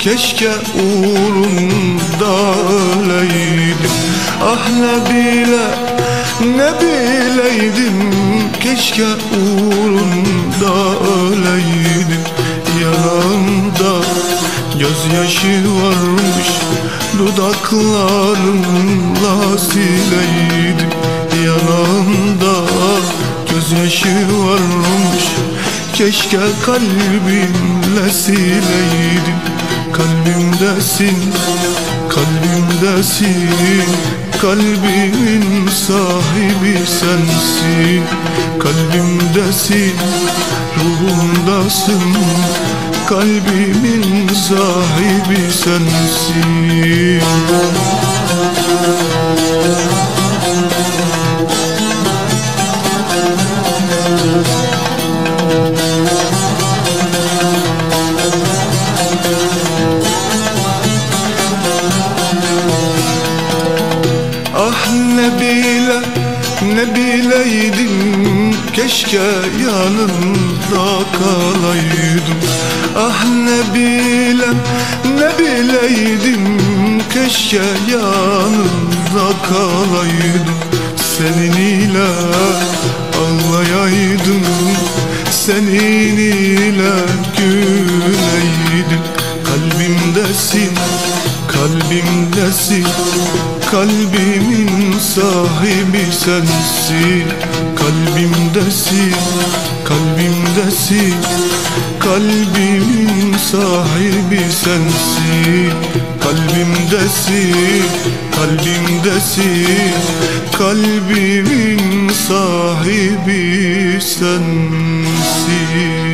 keşke uğrunda öleydim. Ah ne bileydim, keşke uğrunda öleydim. Yanağımda gözyaşı varmış, dudaklarımla sileydim. Yanağımda gözyaşı varmış, keşke kalbimle sileydim. Kalbimdesin, kalbimdesin, kalbimin sahibi sensin. Kalbimdesin, ruhumdasın, kalbimin sahibi sensin. Ah ne bileydim, keşke yanında kalaydım. Ah ne bileydim, keşke yanında kalaydım. Senin ile ağlayaydım, senin ile güleydim. Kalbimdesin, kalbimdesin, kalbimin sahibi sensin. Kalbimdesin, kalbimdesin, kalbimin sahibi sensin. Kalbimdesin, kalbimdesin, kalbimin sahibi sensin.